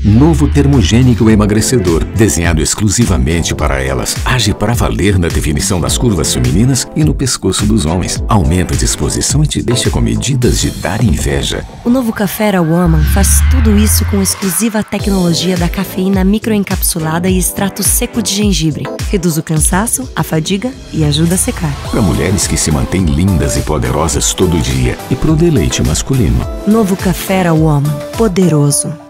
Novo termogênico emagrecedor, desenhado exclusivamente para elas. Age para valer na definição das curvas femininas e no pescoço dos homens. Aumenta a disposição e te deixa com medidas de dar inveja. O novo Café Woman faz tudo isso com exclusiva tecnologia da cafeína microencapsulada e extrato seco de gengibre. Reduz o cansaço, a fadiga e ajuda a secar. Para mulheres que se mantêm lindas e poderosas todo dia e pro deleite masculino. Novo Café Woman, poderoso.